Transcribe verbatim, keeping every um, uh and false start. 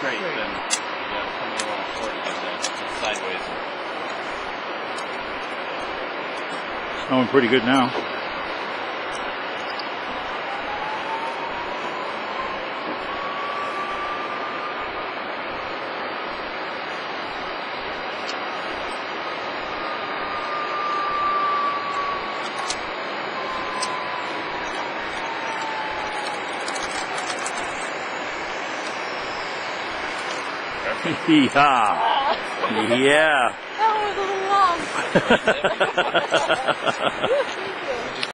straight, then yeah, coming along short like that, just sideways. Snowing pretty good now. Yeehaw. Yeah. That was a little long.